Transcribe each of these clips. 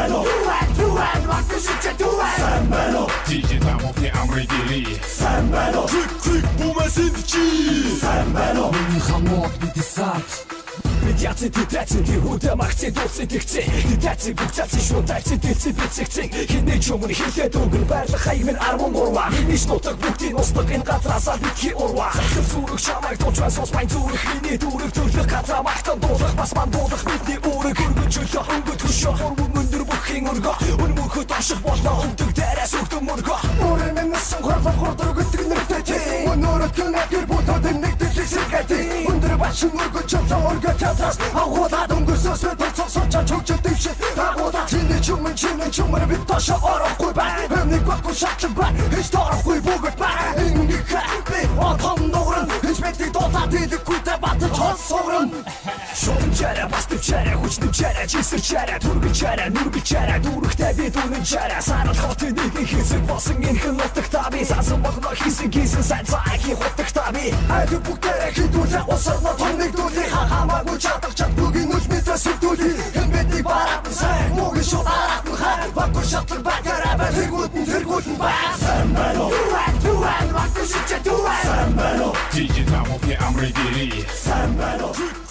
Сэмбэло Дуэн Макты шичэ дуэн Сэмбэло DJ тамоки амридили Сэмбэло Клик бумасинчи Сэмбэло Миний хамот бидисат Медиаци тэтаци дигута махци дуци тихци Тэтаци бүгцаци шунтайци тэлци бицэгцэг Хинэ чумын хэлээд өнгөн байрлах хаягмын 13 Миний шнутаг бүгдийн устдаг энэ газраасаа битгий урва Захир зүрх чамайг дуулчван сонсмайн зүрх Миний дүүрэг төрлөх газра махтан дуулах Бас мандуулах бидний үүрэг өргөн чөлөө өнгөт хөшөө Хурван мөндөр бүххийн өргөө Өнмөрхөд ашиг болно өндөг дээрээс өгдөн мөргөө Өөрën минэсэн хурлах хурдар өгөтг нэртэй чи Өнөөрөд гэнэ гэр бүтод нэгдэлэг сэргэти Өндөр башин өргөт чөлөө өргөт ятраас Агуулаад өнгөсөөс мэтэл цогсоочаа чөгчөд дэвшээ Агуулаад чиний чумын бит ташаа орохгүй бай Эмник баггүй шатлан бай Хэж торохгүй бүгд бай Ингээд би отон нууран Хэж мэдий дуудаад идэхгүй тэ батж хол сууран Шоуын чараа, бастыв чараа, хүчнэв чараа Жисэр чараа, түргэл чараа, нүргэл чараа Дүүрэгтэй би дүүнэн чараа Санал хотын нэгэн хэсэг болсон энхэн нутаг таби Сасан болгоно хийсэн гийсэн сайн цаагийн хутаг таби Айд бүгдээрээ хідүүлээ усарна том нэгдүүлээ Хамаагүй чадах чадгүйгийн нүж мэдээ сүрдүүлээ Хэмбэдний бараатан сайн, мөгийн шууд аратан хай Баггүй шатлан байгаараа бай, тэргүүдэн бай Сэмбэло Дуэн, макты шичэ дуэн Сэмбэло DJ тамоки амридили Сэмбэло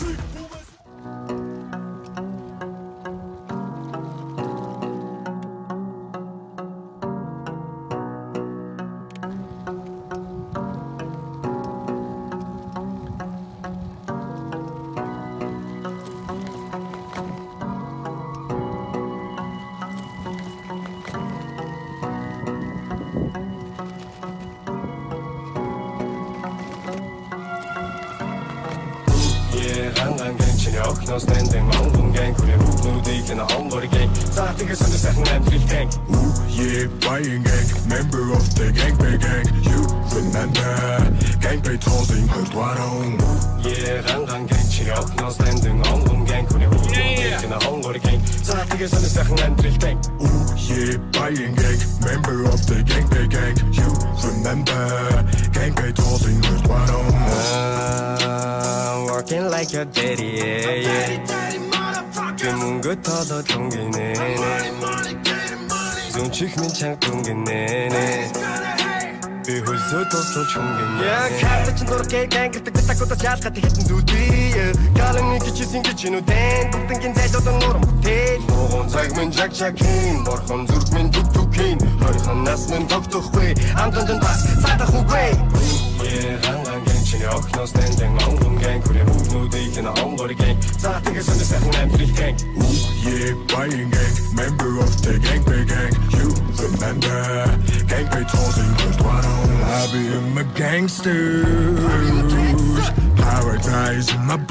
Standing on one gang, could have moved no deep in a home body gang. So I think it's on the second and three gang. Ooh, yeah, buying gang, member of the gang, big gang. You remember, gang pay tossing her dwarong. Yeah, gang, chinook, no standing on one gang, could have moved no deep in a home body gang. So I think it's on the second and three gang. Ooh, yeah, buying gang, member of the gang, big gang. You remember, gang pay tossing her dwarong. Working like your daddy, yeah. Good todo tungine. Zoom chick min chang tungine. Be who's so to chungine. Yeah, cat the chin gang, get the taco yard, got the hidden duty. Calling me kitchen kitchen, then thinking that don't know. Take no one segment jack in, or on Zurkmin to king. Hurricane Nasman talk to way. I'm done pass, Santa who way. Yeah, chinook, no standing on one gang, could have moved no deep in a home body gang. So I think it's on the second and three gang. Ooh, yeah, buying gang, member of the gang, big gang. You remember, gang pay tossing her dwarong. I be in my gangsters, paradise in my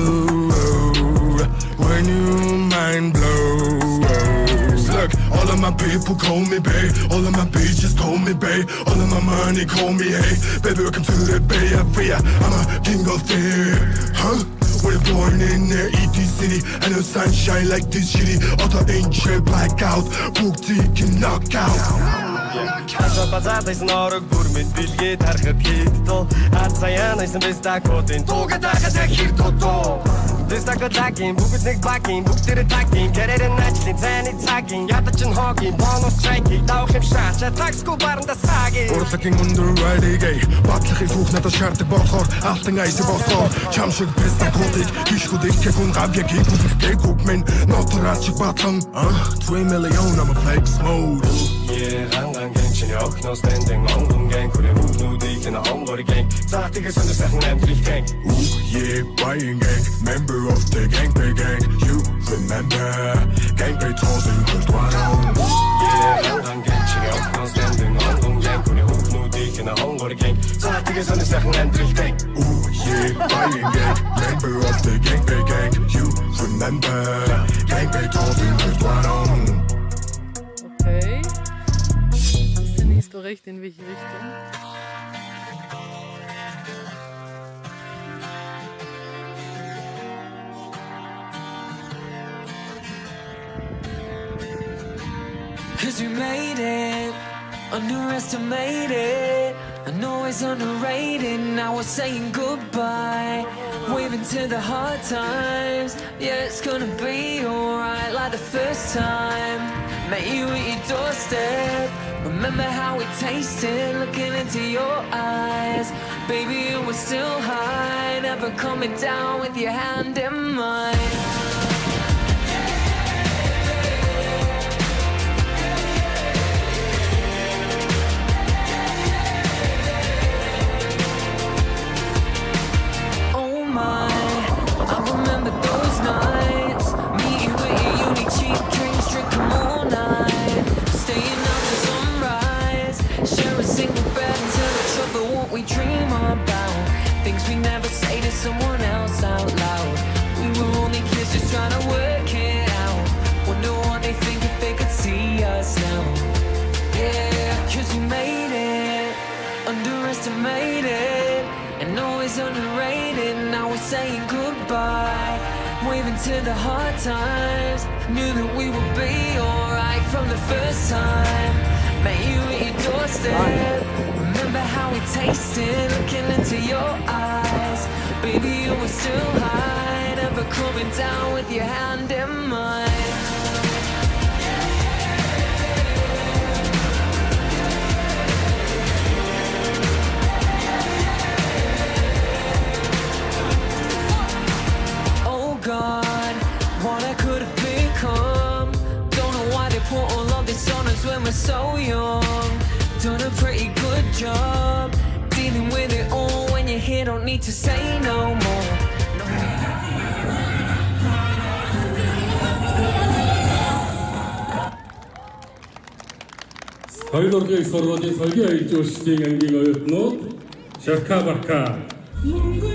blood. When you mind blows. Look, all of my people call me Bay, all of my bitches call me Bay, all of my money call me Hey. Baby, welcome to the Bay Area. I'm a king of fear, huh? We're born in the ET city, and the sunshine like this shitty. Auto angel blackout, book taking knockout. Asa bazaatais noorog burmid bilgeed harkhad hiidto Aad sayaanaysan bestakoodin tuuga daaqadag hirtoto Destakadakin, bukutnik bakin, buktiri takin Kererin ajlin, zani takin, yatachin hogin Bonus tracking, daawchim shaach, tagsku baranda sagin Урлагийн өндөр райдигэй Батлахыг түүх надад шаарддаг болохоор Алтан айсыг болохоор Чам шиг бестакуудыг Хишхүүдийг кэгүн гавьяг хийгүүлэх гээгүүг минь Нотораад шиг батлан 3 million I'm a flex mode Yeah, gang, chinook, no standing on one gang Could have moved no deep in a home body gang So I think it's on the second and three gang. Ooh, yeah, buying gang, member of the gang, big gang. You remember, gang pay tossing her dwarong. Yeah, gang, chinook, no standing on one gang Could have moved no deep in a home body gang So I think it's on the second and three gang. Ooh, yeah, buying gang, member of the gang, big gang. You remember, gang pay tossing her dwarong. Okay. Ist der nächste Bericht in welche Richtung? Cause we made it underestimated. I know it's underrated. Now we're saying goodbye, waving to the hard times. Yeah, it's gonna be alright, like the first time. Met you at your doorstep. Remember how it tasted, looking into your eyes. Baby, you were still high, never coming down with your hand in mine. We dream about things we never say to someone else out loud. We were only kids just trying to work it out. Wonder what they think if they could see us now. Yeah, cause we made it, underestimated, and always underrated. Now we're saying goodbye, waving to the hard times. Knew that we would be alright from the first time. Met you at your doorstep. Remember how it tasted, looking into your eyes. Baby, you were still high, never coming down with your hand in mine. Oh God, what I could have become. Don't know why they put all of this on us when we're so young. Done a pretty good job dealing with it all. When you're here, don't need to say no more. Хоёрдугаар сургуулийн соёлын аяж үйлчдийн ангийн оюутнууд Шарка Барка